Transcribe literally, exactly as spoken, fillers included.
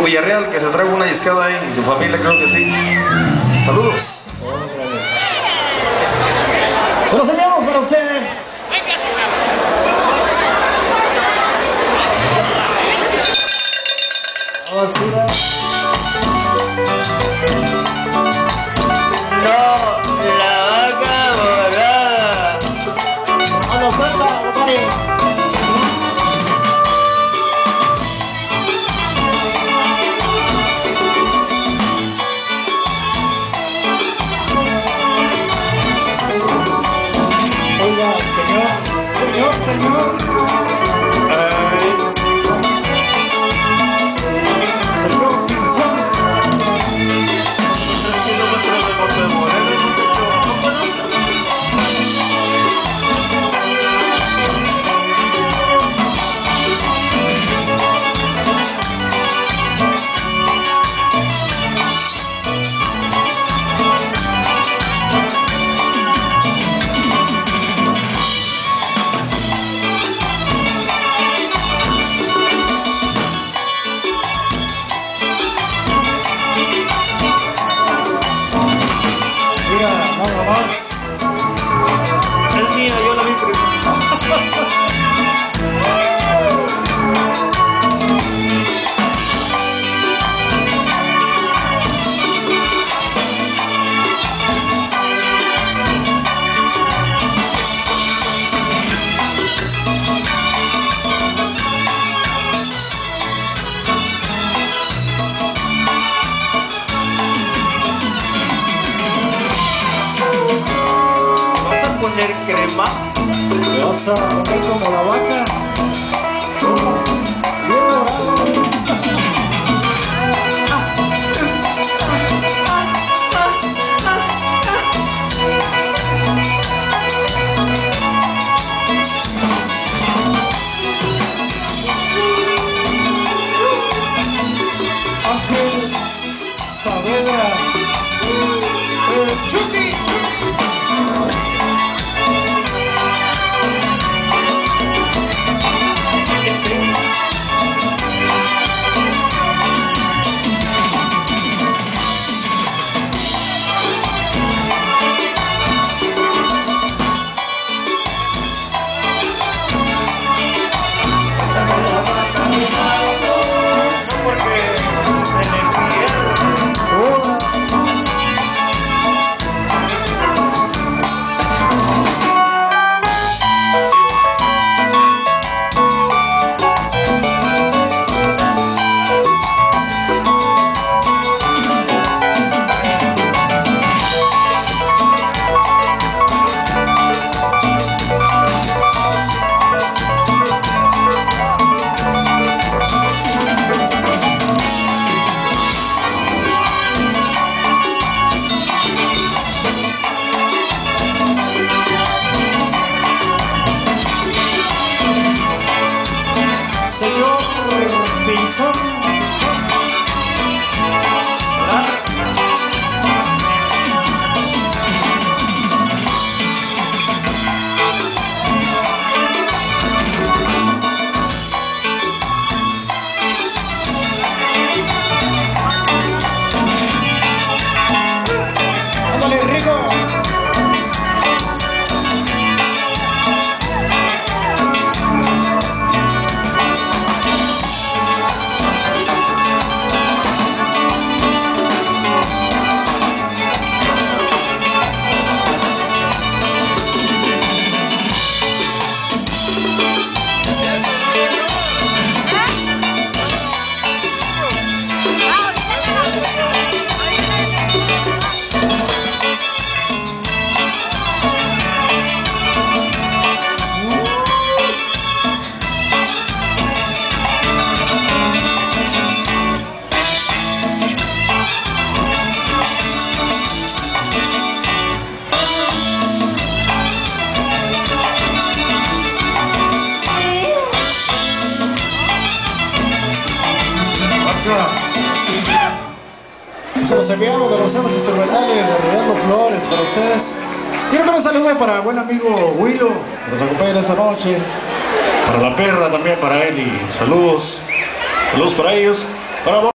Villarreal, que se traiga una discada ahí, y su familia creo que sí. Saludos. Se los enviamos para ustedes. Basura. No, la vaca morada. A la suelta, compadre. Oiga, señor, señor, señor. Ay. Señor Pinzón. tres kilómetros de Monte de Morelos, ¿no conoces? Mira, nada más. Es mía, yo la vi primero. ¿Vas a poner crema? Te vas a poner como la vaca. Bien dorado. Ángel Saavedra. Eh, Chucky. No, porque se le pierden. Toda. Señor Pinzón. Ándale, rico. Se los enviamos de los centros instrumentales de Ricardo Flores para ustedes. Quiero que un saludo para buen amigo Willow, que nos acompaña esa noche. Para la perra también, para él, y saludos. Saludos para ellos. Para